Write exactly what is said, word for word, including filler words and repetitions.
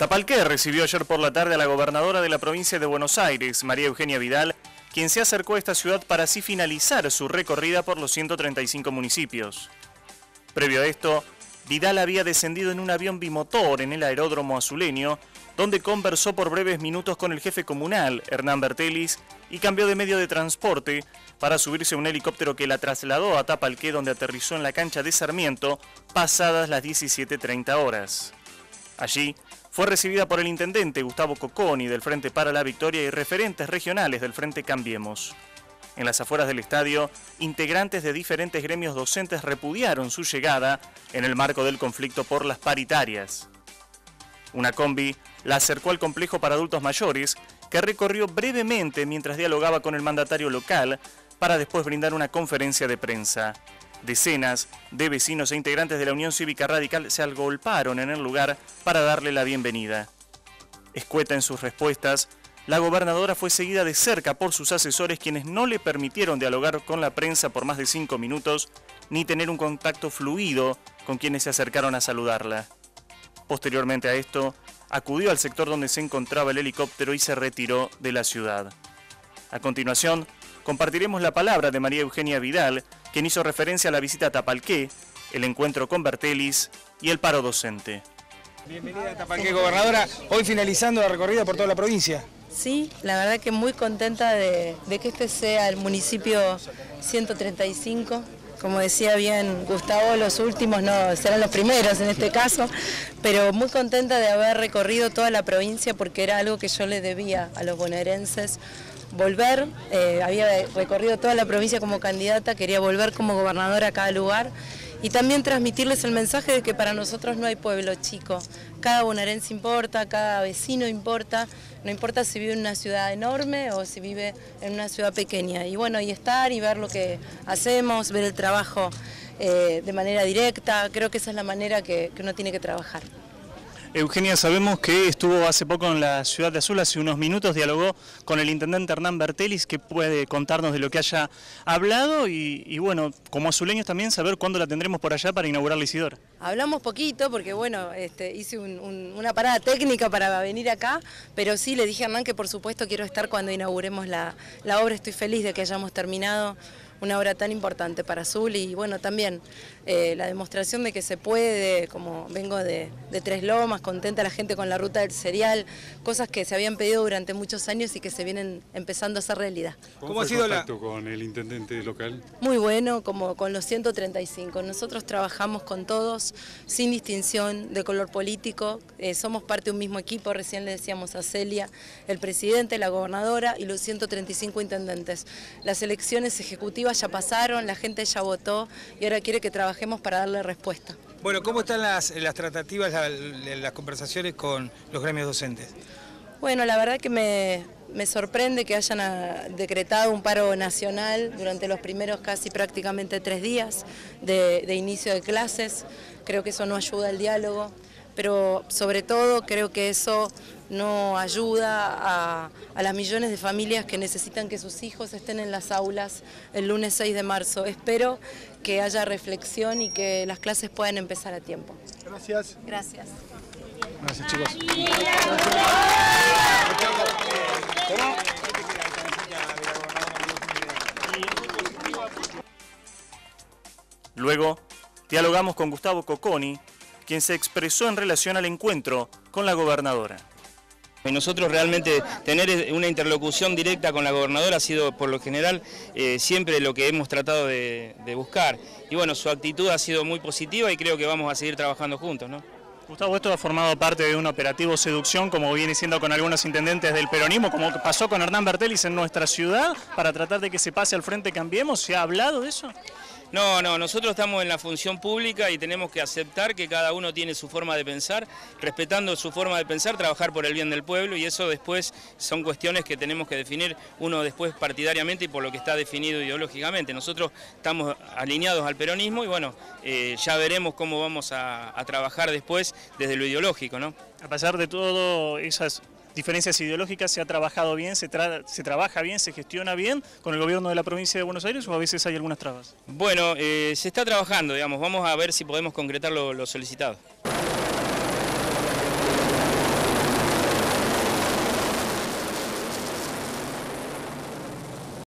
Tapalqué recibió ayer por la tarde a la gobernadora de la provincia de Buenos Aires, María Eugenia Vidal, quien se acercó a esta ciudad para así finalizar su recorrida por los ciento treinta y cinco municipios. Previo a esto, Vidal había descendido en un avión bimotor en el aeródromo azuleño, donde conversó por breves minutos con el jefe comunal, Hernán Bertelis, y cambió de medio de transporte para subirse a un helicóptero que la trasladó a Tapalqué, donde aterrizó en la cancha de Sarmiento pasadas las diecisiete treinta horas. Allí fue recibida por el intendente Gustavo Cocconi del Frente para la Victoria y referentes regionales del Frente Cambiemos. En las afueras del estadio, integrantes de diferentes gremios docentes repudiaron su llegada en el marco del conflicto por las paritarias. Una combi la acercó al complejo para adultos mayores, que recorrió brevemente mientras dialogaba con el mandatario local para después brindar una conferencia de prensa. Decenas de vecinos e integrantes de la Unión Cívica Radical se agolparon en el lugar para darle la bienvenida. Escueta en sus respuestas, la gobernadora fue seguida de cerca por sus asesores, quienes no le permitieron dialogar con la prensa por más de cinco minutos ni tener un contacto fluido con quienes se acercaron a saludarla. Posteriormente a esto, acudió al sector donde se encontraba el helicóptero y se retiró de la ciudad. A continuación, compartiremos la palabra de María Eugenia Vidal, quien hizo referencia a la visita a Tapalqué, el encuentro con Bertelis y el paro docente. Bienvenida a Tapalqué, gobernadora. Hoy finalizando la recorrida por toda la provincia. Sí, la verdad que muy contenta de, de que este sea el municipio ciento treinta y cinco. Como decía bien Gustavo, los últimos no serán los primeros en este caso, pero muy contenta de haber recorrido toda la provincia porque era algo que yo le debía a los bonaerenses. Volver, eh, había recorrido toda la provincia como candidata, quería volver como gobernadora a cada lugar y también transmitirles el mensaje de que para nosotros no hay pueblo chico. Cada bonaerense importa, cada vecino importa, no importa si vive en una ciudad enorme o si vive en una ciudad pequeña. Y bueno, y estar y ver lo que hacemos, ver el trabajo eh, de manera directa, creo que esa es la manera que, que uno tiene que trabajar. Eugenia, sabemos que estuvo hace poco en la Ciudad de Azul, hace unos minutos dialogó con el intendente Hernán Bertelis, que puede contarnos de lo que haya hablado y, y bueno, como azuleños también saber cuándo la tendremos por allá para inaugurar la Isidora. Hablamos poquito porque bueno, este, hice un, un, una parada técnica para venir acá, pero sí le dije a Hernán que por supuesto quiero estar cuando inauguremos la, la obra. Estoy feliz de que hayamos terminado una obra tan importante para Azul y bueno, también eh, la demostración de que se puede, como vengo de, de Tres Lomas, contenta la gente con la ruta del cereal, cosas que se habían pedido durante muchos años y que se vienen empezando a hacer realidad. ¿Cómo, ¿Cómo ha sido el contacto la... con el intendente local? Muy bueno, como con los ciento treinta y cinco. Nosotros trabajamos con todos, sin distinción de color político, eh, somos parte de un mismo equipo, recién le decíamos a Celia, el presidente, la gobernadora y los ciento treinta y cinco intendentes. Las elecciones ejecutivas ya pasaron, la gente ya votó y ahora quiere que trabajemos para darle respuesta. Bueno, ¿cómo están las, las tratativas, la, las conversaciones con los gremios docentes? Bueno, la verdad que me, me sorprende que hayan a, decretado un paro nacional durante los primeros casi prácticamente tres días de, de inicio de clases. Creo que eso no ayuda al diálogo, pero sobre todo creo que eso no ayuda a, a las millones de familias que necesitan que sus hijos estén en las aulas el lunes seis de marzo. Espero que haya reflexión y que las clases puedan empezar a tiempo. Gracias. Gracias. Gracias, chicos. Luego, dialogamos con Gustavo Cocconi, quien se expresó en relación al encuentro con la gobernadora. Y nosotros realmente tener una interlocución directa con la gobernadora ha sido por lo general eh, siempre lo que hemos tratado de, de buscar. Y bueno, su actitud ha sido muy positiva y creo que vamos a seguir trabajando juntos, ¿no? Gustavo, esto ha formado parte de un operativo seducción, como viene siendo con algunos intendentes del peronismo, como pasó con Hernán Bertelis en nuestra ciudad, para tratar de que se pase al Frente Cambiemos. ¿Se ha hablado de eso? No, no, nosotros estamos en la función pública y tenemos que aceptar que cada uno tiene su forma de pensar, respetando su forma de pensar, trabajar por el bien del pueblo y eso después son cuestiones que tenemos que definir uno después partidariamente y por lo que está definido ideológicamente. Nosotros estamos alineados al peronismo y bueno, eh, ya veremos cómo vamos a, a trabajar después desde lo ideológico, ¿no? A pesar de todo esas diferencias ideológicas, ¿se ha trabajado bien, se, tra se trabaja bien, se gestiona bien con el gobierno de la provincia de Buenos Aires o a veces hay algunas trabas? Bueno, eh, se está trabajando, digamos, vamos a ver si podemos concretar lo, lo solicitado.